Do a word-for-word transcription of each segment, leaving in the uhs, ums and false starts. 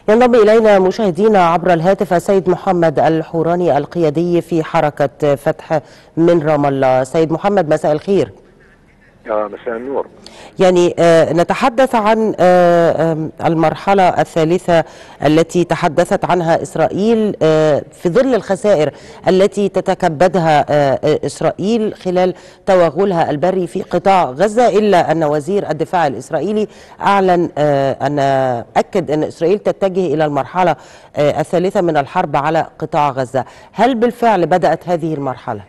ينضم إلينا مشاهدينا عبر الهاتف السيد محمد الحوراني القيادي في حركة فتح من رام الله. سيد محمد، مساء الخير. آه مساء النور. يعني آه نتحدث عن آه المرحلة الثالثة التي تحدثت عنها إسرائيل آه في ظل الخسائر التي تتكبدها آه إسرائيل خلال توغلها البري في قطاع غزة، إلا أن وزير الدفاع الإسرائيلي أعلن آه أن أكد أن إسرائيل تتجه إلى المرحلة آه الثالثة من الحرب على قطاع غزة. هل بالفعل بدأت هذه المرحلة؟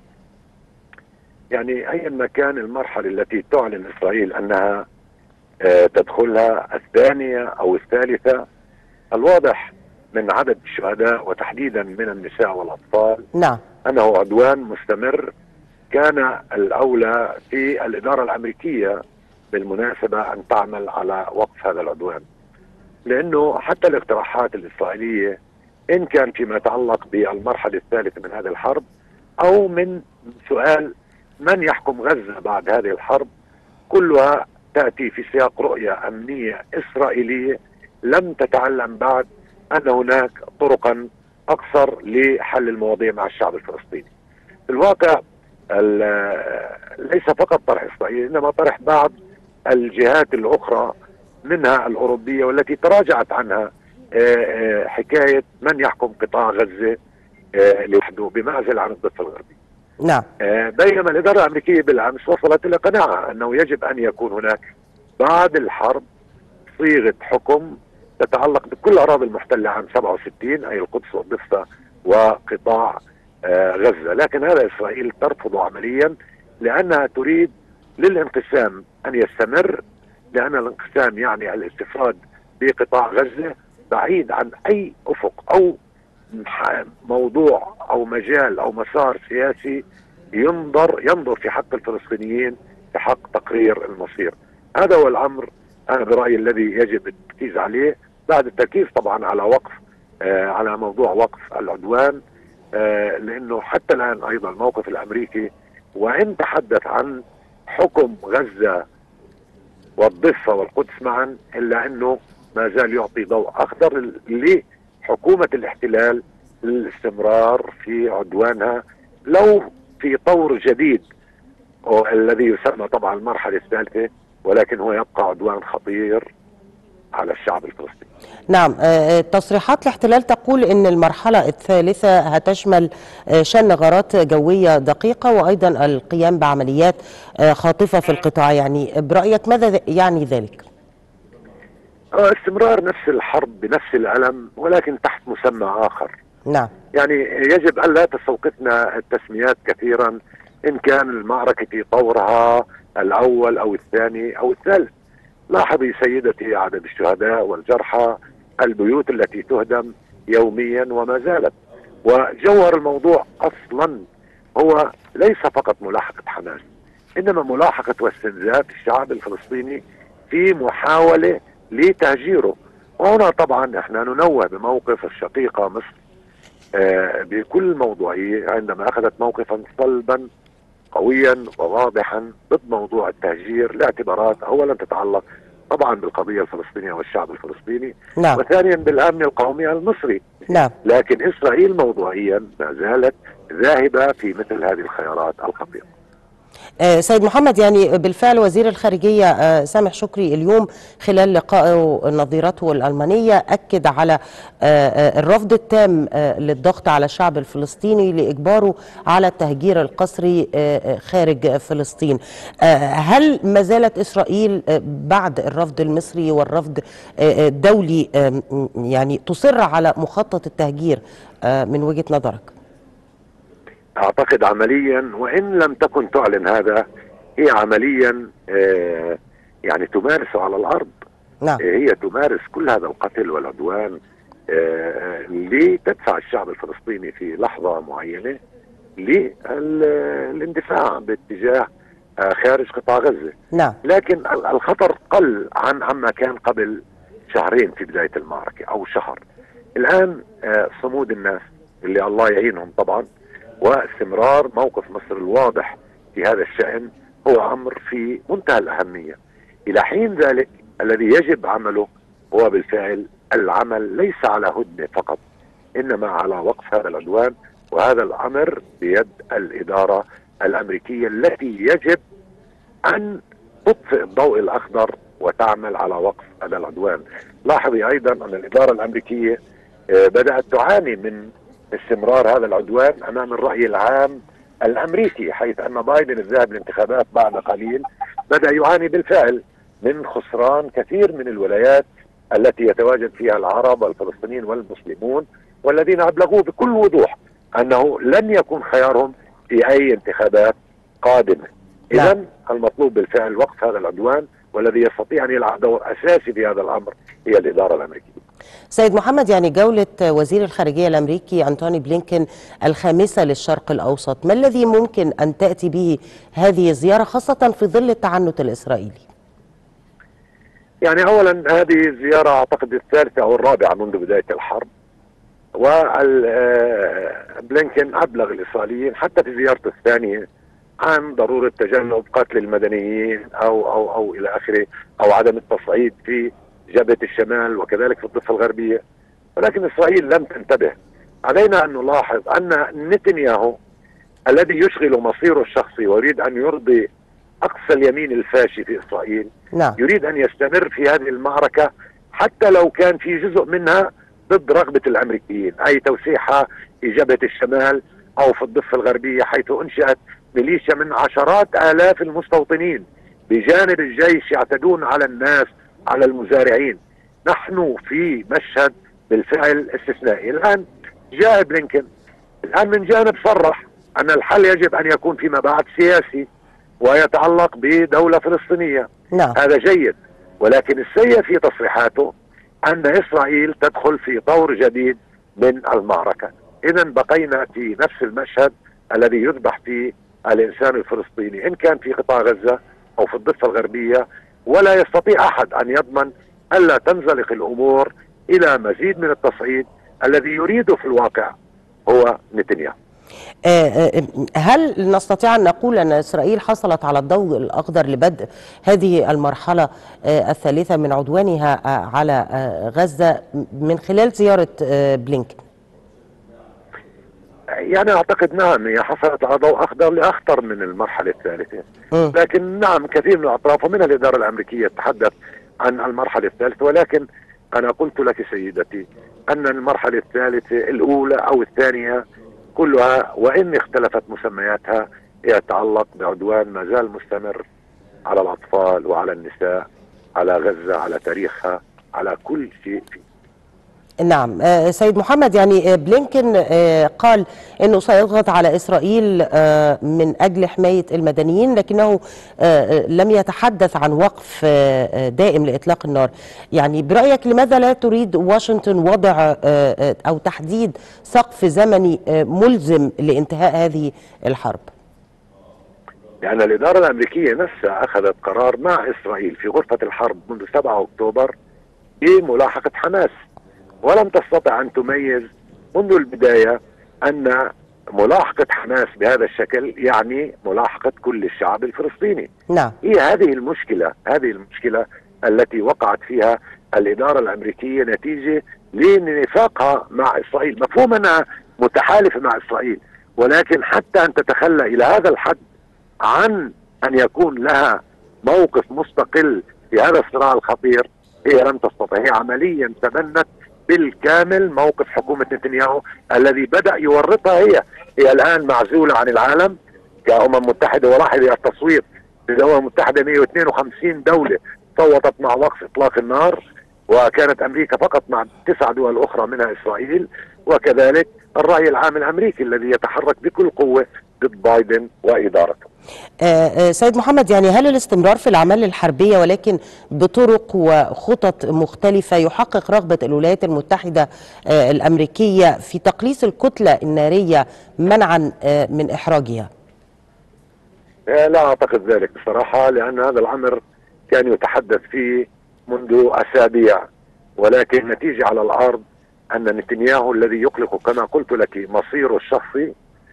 يعني أيا ما كان المرحلة التي تعلن إسرائيل أنها آه تدخلها، الثانية أو الثالثة، الواضح من عدد الشهداء وتحديدا من النساء والأطفال نعم أنه عدوان مستمر. كان الأولى في الإدارة الأمريكية بالمناسبة أن تعمل على وقف هذا العدوان، لأنه حتى الاقتراحات الإسرائيلية إن كان فيما يتعلق بالمرحلة الثالثة من هذه الحرب أو من سؤال من يحكم غزة بعد هذه الحرب، كلها تأتي في سياق رؤية أمنية إسرائيلية لم تتعلم بعد أن هناك طرقا أقصر لحل المواضيع مع الشعب الفلسطيني. في الواقع ليس فقط طرح إسرائيل، إنما طرح بعض الجهات الأخرى منها الأوروبية والتي تراجعت عنها حكاية من يحكم قطاع غزة لوحده بمعزل عن الضفة الغربية. نعم. بينما الإدارة الأمريكية بالأمس وصلت إلى قناعة أنه يجب أن يكون هناك بعد الحرب صيغة حكم تتعلق بكل الأراضي المحتلة عام سبعة وستين، أي القدس والضفة وقطاع غزة. لكن هذا إسرائيل ترفضه عمليا، لأنها تريد للانقسام أن يستمر، لأن الانقسام يعني الاستفراد بقطاع غزة بعيد عن أي أفق أو موضوع أو مجال أو مسار سياسي ينظر ينظر في حق الفلسطينيين في حق تقرير المصير. هذا هو الأمر أنا برأيي الذي يجب التركيز عليه، بعد التركيز طبعا على وقف آه على موضوع وقف العدوان، آه لأنه حتى الآن أيضا الموقف الأمريكي وإن تحدث عن حكم غزة والضفة والقدس معا، إلا أنه ما زال يعطي ضوء أخضر لحكومة الاحتلال للاستمرار في عدوانها، لو في طور جديد الذي يسمى طبعا المرحلة الثالثة، ولكن هو يبقى عدوان خطير على الشعب الفلسطيني. نعم. تصريحات الاحتلال تقول ان المرحلة الثالثة هتشمل شن غارات جوية دقيقة وأيضا القيام بعمليات خاطفة في القطاع. يعني برأيك ماذا يعني ذلك؟ استمرار نفس الحرب بنفس الألم ولكن تحت مسمى آخر. نعم. يعني يجب أن لا تستوقفنا التسميات كثيرا، إن كان المعركة في طورها الأول أو الثاني أو الثالث. لاحظي سيدتي عدد الشهداء والجرحى، البيوت التي تهدم يوميا وما زالت. وجوهر الموضوع أصلا هو ليس فقط ملاحقة حماس، إنما ملاحقة واستنزاف الشعب الفلسطيني في محاولة لتهجيره. وهنا طبعا احنا ننوه بموقف الشقيقة مصر آه بكل موضوعية عندما أخذت موقفا صلبا قويا وواضحا ضد موضوع التهجير لاعتبارات أولا تتعلق طبعا بالقضية الفلسطينية والشعب الفلسطيني. نعم. وثانيا بالأمن القومي المصري. نعم. لكن إسرائيل موضوعيا ما زالت ذاهبة في مثل هذه الخيارات الخطيرة. آه سيد محمد، يعني بالفعل وزير الخارجية آه سامح شكري اليوم خلال لقائه نظيرته الألمانية أكد على آه الرفض التام آه للضغط على الشعب الفلسطيني لإجباره على التهجير القسري آه خارج فلسطين. آه هل ما زالت إسرائيل آه بعد الرفض المصري والرفض آه الدولي آه يعني تصر على مخطط التهجير آه من وجهة نظرك؟ أعتقد عمليا وإن لم تكن تعلن هذا، هي عمليا آه يعني تمارس على الأرض. نعم. آه هي تمارس كل هذا القتل والعدوان آه لتدفع الشعب الفلسطيني في لحظة معينة للاندفاع باتجاه آه خارج قطاع غزة. نعم. لكن الخطر قل عن عما كان قبل شهرين في بداية المعركة أو شهر. الآن آه صمود الناس اللي الله يعينهم طبعا واستمرار موقف مصر الواضح في هذا الشأن هو أمر في منتهى الأهمية. إلى حين ذلك الذي يجب عمله هو بالفعل العمل ليس على هدنة فقط، إنما على وقف هذا العدوان، وهذا الأمر بيد الإدارة الأمريكية التي يجب أن تطفئ الضوء الأخضر وتعمل على وقف هذا العدوان. لاحظي أيضا أن الإدارة الأمريكية بدأت تعاني من استمرار هذا العدوان أمام الرأي العام الأمريكي، حيث أن بايدن الذاهب للانتخابات بعد قليل بدأ يعاني بالفعل من خسران كثير من الولايات التي يتواجد فيها العرب والفلسطينيين والمسلمون، والذين أبلغوه بكل وضوح أنه لن يكون خيارهم في أي انتخابات قادمة. إذن المطلوب بالفعل وقف هذا العدوان، والذي يستطيع أن يلعب دور أساسي في هذا الأمر هي الإدارة الأمريكية. سيد محمد، يعني جولة وزير الخارجية الأمريكي أنتوني بلينكن الخامسة للشرق الأوسط، ما الذي ممكن أن تأتي به هذه الزيارة خاصة في ظل التعنت الإسرائيلي؟ يعني أولا هذه الزيارة أعتقد الثالثة أو الرابعة منذ بداية الحرب، وبلينكن أبلغ الإسرائيليين حتى في زيارته الثانية عن ضرورة تجنب قتل المدنيين أو أو أو إلى آخره، أو عدم التصعيد في جبهة الشمال وكذلك في الضفة الغربية، ولكن إسرائيل لم تنتبه. علينا أن نلاحظ أن نتنياهو الذي يشغل مصيره الشخصي ويريد أن يرضي أقصى اليمين الفاشي في إسرائيل، نعم. يريد أن يستمر في هذه المعركة حتى لو كان في جزء منها ضد رغبة الأمريكيين، أي توسيعها في جبهة الشمال أو في الضفة الغربية، حيث أنشأت ميليشيا من عشرات آلاف المستوطنين بجانب الجيش يعتدون على الناس، على المزارعين. نحن في مشهد بالفعل استثنائي. الآن جاء بلينكن، الآن من جانب صرح أن الحل يجب أن يكون فيما بعد سياسي ويتعلق بدولة فلسطينية. نعم. هذا جيد، ولكن السيء في تصريحاته أن إسرائيل تدخل في طور جديد من المعركة. إذا بقينا في نفس المشهد الذي يذبح فيه الإنسان الفلسطيني، إن كان في قطاع غزة أو في الضفة الغربية، ولا يستطيع أحد أن يضمن ألا تنزلق الأمور إلى مزيد من التصعيد الذي يريده في الواقع هو نتنياهو. هل نستطيع أن نقول أن إسرائيل حصلت على الضوء الأخضر لبدء هذه المرحلة الثالثة من عدوانها على غزة من خلال زيارة بلينكن؟ يعني أعتقد نعم، هي حصلت على ضوء أخضر لأخطر من المرحلة الثالثة، م. لكن نعم كثير من الأطراف ومن الإدارة الأمريكية تحدث عن المرحلة الثالثة، ولكن أنا قلت لك سيدتي أن المرحلة الثالثة الأولى أو الثانية كلها وإن اختلفت مسمياتها يتعلق بعدوان ما زال مستمر على الأطفال وعلى النساء، على غزة، على تاريخها، على كل شيء فيه. نعم. سيد محمد، يعني بلينكن قال أنه سيضغط على إسرائيل من أجل حماية المدنيين، لكنه لم يتحدث عن وقف دائم لإطلاق النار. يعني برأيك لماذا لا تريد واشنطن وضع أو تحديد سقف زمني ملزم لانتهاء هذه الحرب؟ لأن الإدارة الأمريكية نفسها أخذت قرار مع إسرائيل في غرفة الحرب منذ سبعة أكتوبر بملاحقة حماس، ولم تستطع أن تميز منذ البداية أن ملاحقة حماس بهذا الشكل يعني ملاحقة كل الشعب الفلسطيني. نعم. هي هذه المشكلة، هذه المشكلة التي وقعت فيها الإدارة الأمريكية نتيجة لنفاقها مع إسرائيل. مفهوم أنها متحالفة مع إسرائيل، ولكن حتى أن تتخلى إلى هذا الحد عن أن يكون لها موقف مستقل في هذا الصراع الخطير هي لم تستطع. هي عمليا تبنت بالكامل موقف حكومة نتنياهو الذي بدأ يورطها. هي هي الآن معزولة عن العالم كأمم متحدة، ولاحظ التصويت في الأمم المتحدة مئة واثنين وخمسين دولة صوتت مع وقف إطلاق النار، وكانت أمريكا فقط مع تسع دول أخرى منها إسرائيل، وكذلك الرأي العام الأمريكي الذي يتحرك بكل قوة ضد بايدن وإدارته. آه سيد محمد، يعني هل الاستمرار في الأعمال الحربية ولكن بطرق وخطط مختلفة يحقق رغبة الولايات المتحدة آه الأمريكية في تقليص الكتلة النارية منعا آه من إحراجها؟ آه لا أعتقد ذلك بصراحة، لأن هذا الأمر كان يتحدث فيه منذ أسابيع، ولكن نتيجة على الأرض أن نتنياهو الذي يقلق كما قلت لك مصيره الشخصي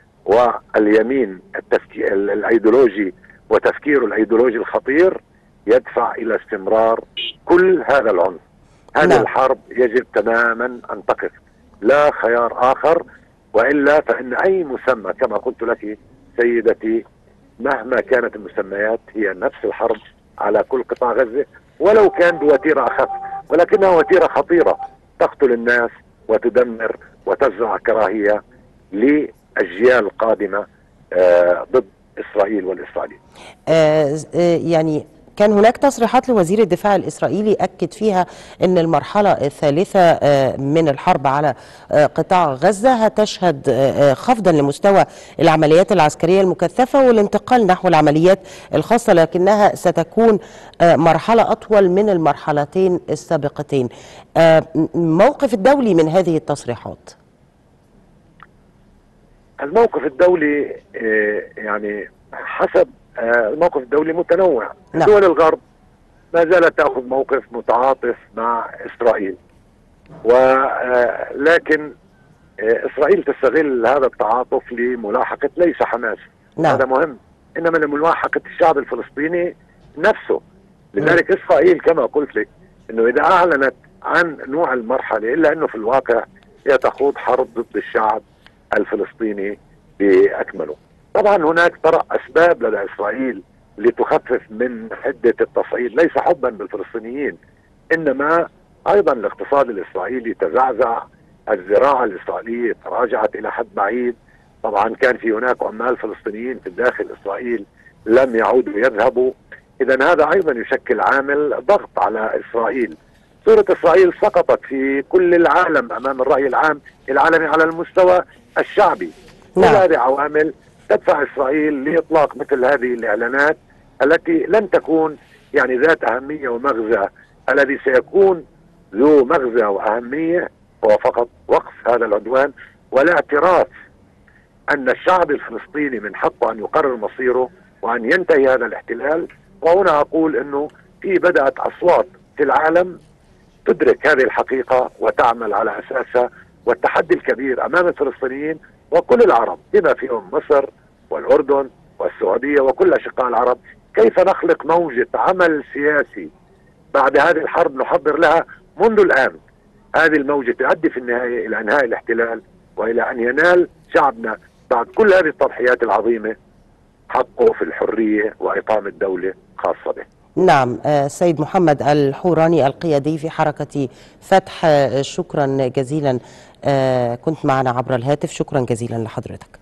واليمين التفكير الايديولوجي وتفكيره الايديولوجي الخطير يدفع الى استمرار كل هذا العنف. هذه نعم. الحرب يجب تماما أن تقف، لا خيار آخر، وإلا فإن أي مسمى كما قلت لك سيدتي مهما كانت المسميات هي نفس الحرب على كل قطاع غزة، ولو كان بوتيرة أخف، ولكنها وتيرة خطيرة تقتل الناس وتدمر وتزرع كراهية لأجيال قادمة آه ضد إسرائيل والإسرائيليين. آه يعني كان هناك تصريحات لوزير الدفاع الإسرائيلي أكد فيها أن المرحلة الثالثة من الحرب على قطاع غزة هتشهد خفضا لمستوى العمليات العسكرية المكثفة والانتقال نحو العمليات الخاصة، لكنها ستكون مرحلة أطول من المرحلتين السابقتين. موقف الدولي من هذه التصريحات؟ الموقف الدولي يعني حسب الموقف الدولي متنوع. نعم. دول الغرب ما زالت تأخذ موقف متعاطف مع إسرائيل، ولكن إسرائيل تستغل هذا التعاطف لملاحقة ليس حماس. نعم. هذا مهم، إنما لملاحقة الشعب الفلسطيني نفسه. لذلك م. إسرائيل كما قلت لك إنه إذا أعلنت عن نوع المرحلة إلا أنه في الواقع هي تخوض حرب ضد الشعب الفلسطيني بأكمله. طبعا هناك طرأ أسباب لدى إسرائيل لتخفف من حدة التصعيد، ليس حبا بالفلسطينيين، إنما أيضا الاقتصاد الإسرائيلي تزعزع، الزراعة الإسرائيلية تراجعت إلى حد بعيد. طبعا كان في هناك عمال فلسطينيين في داخل إسرائيل لم يعودوا يذهبوا، إذا هذا أيضا يشكل عامل ضغط على إسرائيل. صورة إسرائيل سقطت في كل العالم أمام الرأي العام العالمي على المستوى الشعبي. نعم. هذه عوامل تدفع إسرائيل لإطلاق مثل هذه الإعلانات التي لن تكون يعني ذات أهمية ومغزى. الذي سيكون ذو مغزى وأهمية هو فقط وقف هذا العدوان والاعتراف أن الشعب الفلسطيني من حقه أن يقرر مصيره وأن ينتهي هذا الاحتلال. وهنا أقول أنه في بدأت أصوات في العالم تدرك هذه الحقيقة وتعمل على أساسها، والتحدي الكبير أمام الفلسطينيين وكل العرب بما فيهم مصر والأردن والسعودية وكل أشقاء العرب كيف نخلق موجة عمل سياسي بعد هذه الحرب نحضر لها منذ الآن. هذه الموجة تؤدي في النهاية إلى إنهاء الاحتلال وإلى أن ينال شعبنا بعد كل هذه التضحيات العظيمة حقه في الحرية وإقامة دولة خاصة به. نعم. سيد محمد الحوراني القيادي في حركة فتح، شكرا جزيلا، كنت معنا عبر الهاتف. شكرا جزيلا لحضرتك.